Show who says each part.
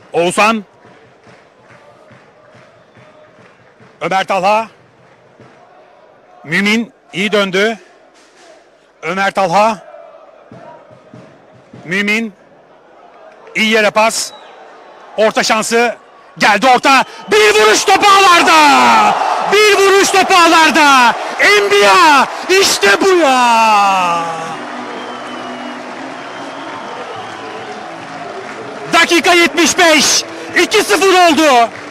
Speaker 1: Oğuzhan. Ömer Talha. Mümin iyi döndü. Ömer Talha. Mümin. İyi yere pas. Orta şansı. Geldi orta. Bir vuruş topu ağlarda. Bir vuruş topu ağlarda. Enbiya. İşte bu ya. Dakika 75. 2-0 oldu.